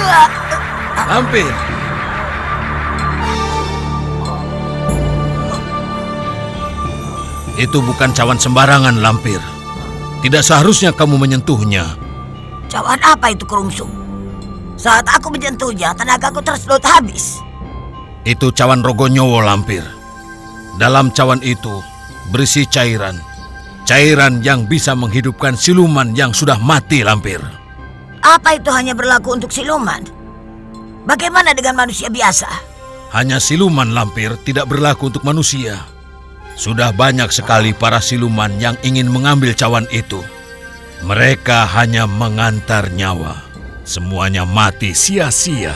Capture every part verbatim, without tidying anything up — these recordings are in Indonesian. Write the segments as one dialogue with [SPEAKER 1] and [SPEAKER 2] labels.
[SPEAKER 1] Lampir. Itu bukan cawan sembarangan, Lampir. Tidak seharusnya kamu menyentuhnya.
[SPEAKER 2] Cawan apa itu, Kerungsung? Saat aku menyentuhnya, tenagaku tersedot habis.
[SPEAKER 1] Itu cawan Rogonyowo, Lampir. Dalam cawan itu berisi cairan. Cairan yang bisa menghidupkan siluman yang sudah mati, Lampir.
[SPEAKER 2] Apa itu hanya berlaku untuk siluman? Bagaimana dengan manusia biasa?
[SPEAKER 1] Hanya siluman, Lampir, tidak berlaku untuk manusia. Sudah banyak sekali para siluman yang ingin mengambil cawan itu. Mereka hanya mengantar nyawa. Semuanya mati sia-sia.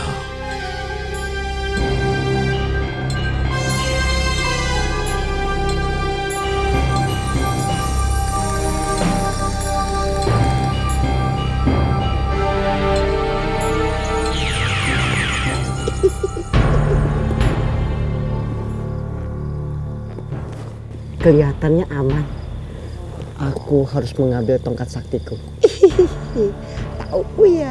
[SPEAKER 3] Kelihatannya aman. Aku harus mengambil tongkat saktiku. Tahu ya.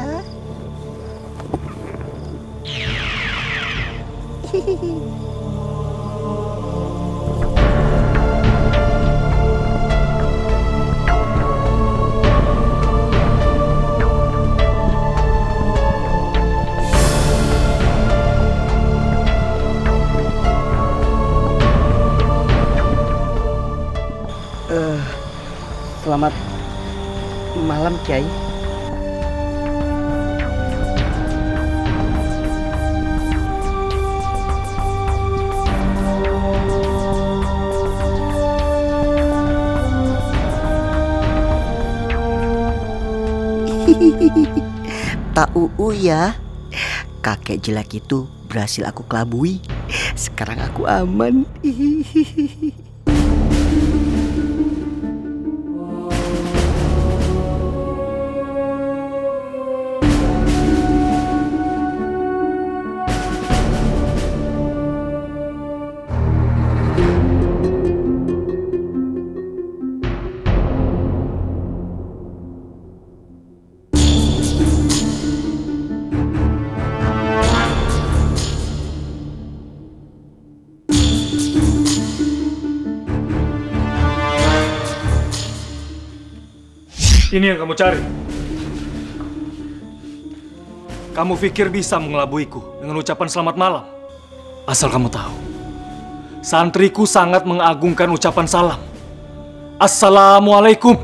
[SPEAKER 3] Selamat malam, Kiai. Tahu ya, kakek jelek itu berhasil aku kelabui. Sekarang aku aman.
[SPEAKER 4] Ini yang kamu cari. Kamu pikir bisa mengelabuiku dengan ucapan selamat malam? Asal kamu tahu, santriku sangat mengagungkan ucapan salam. Assalamualaikum.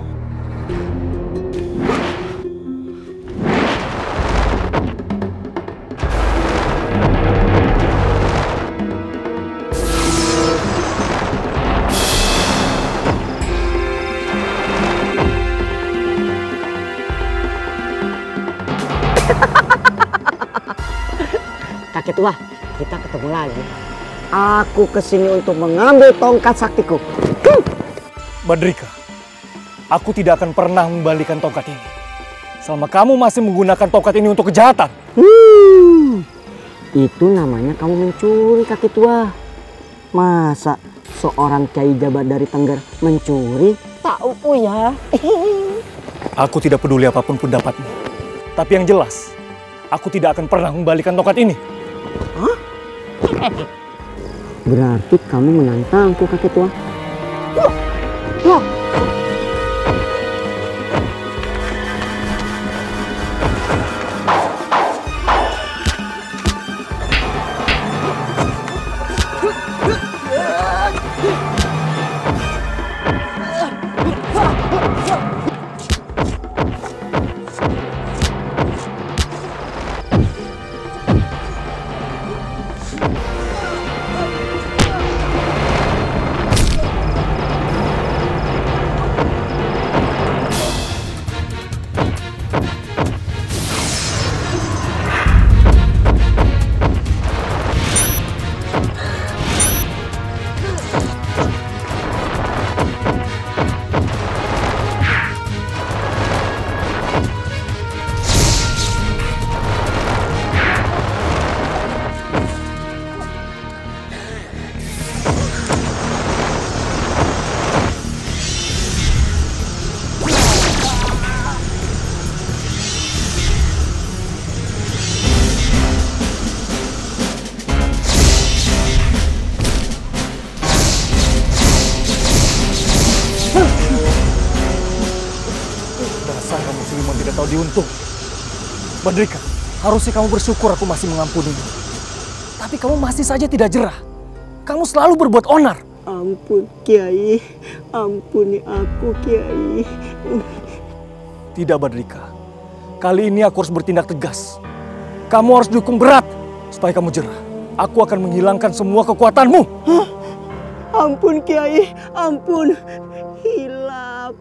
[SPEAKER 3] Kakek tua, kita ketemu lagi. Aku kesini untuk mengambil tongkat saktiku.
[SPEAKER 4] Badrika, aku tidak akan pernah membalikan tongkat ini selama kamu masih menggunakan tongkat ini untuk kejahatan.
[SPEAKER 3] Hmm, itu namanya kamu mencuri, kakek tua. Masa seorang Kiai jabat dari Tengger mencuri? Tahu ya.
[SPEAKER 4] Aku tidak peduli apapun pendapatmu, tapi yang jelas, aku tidak akan pernah membalikan tongkat ini.
[SPEAKER 3] Hah? Berarti kamu menantangku, kakek tua. Wah, wah.
[SPEAKER 4] diuntung. Badrika, harusnya kamu bersyukur aku masih mengampunimu. Tapi kamu masih saja tidak jerah. Kamu selalu berbuat onar.
[SPEAKER 3] Ampun Kiai, ampuni aku Kiai.
[SPEAKER 4] Tidak Badrika, kali ini aku harus bertindak tegas. Kamu harus dihukum berat supaya kamu jerah. Aku akan menghilangkan semua kekuatanmu.
[SPEAKER 3] Hah? Ampun Kiai, ampun. Hilap.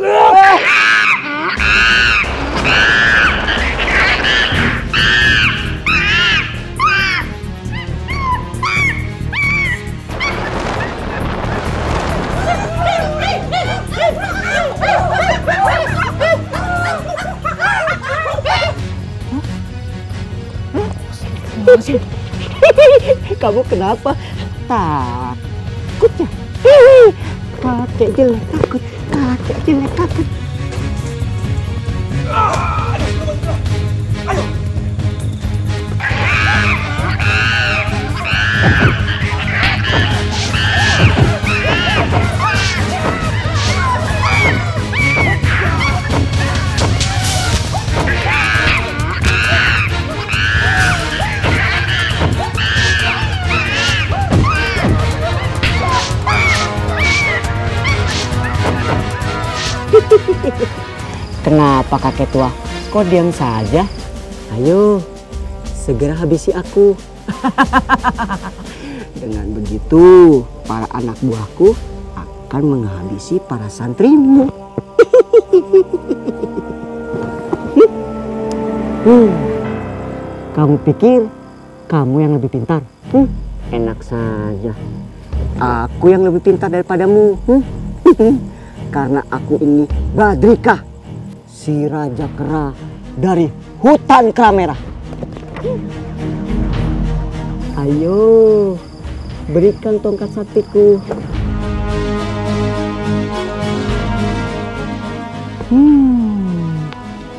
[SPEAKER 3] Kamu kenapa? Takut ya? Kakek jelek takut, kakek jelek takut. Ayo. Kenapa kakek tua? Kok diam saja? Ayo, segera habisi aku. Dengan begitu, para anak buahku akan menghabisi para santrimu. hmm. Kamu pikir kamu yang lebih pintar? Hmm. Enak saja. Aku yang lebih pintar daripadamu. Hmm. Karena aku ini Badrika, si Raja Kera dari hutan Kera Merah. Ayo, berikan tongkat saktiku. Hmm.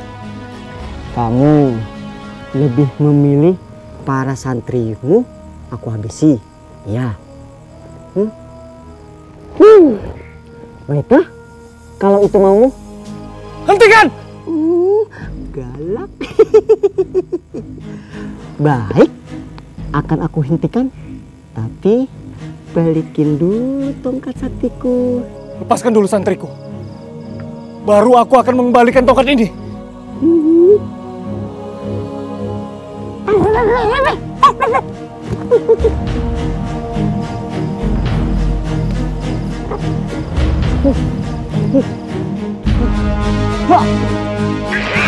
[SPEAKER 3] Kamu lebih memilih para santrimu aku habisi, ya? Hmm? Hmm. Baiklah. Kalau itu maumu,
[SPEAKER 4] hentikan!
[SPEAKER 3] Uh, galak. Baik, akan aku hentikan. Tapi balikin dulu tongkat saktiku.
[SPEAKER 4] Lepaskan dulu santriku. Baru aku akan mengembalikan tongkat ini. Uh. Huh.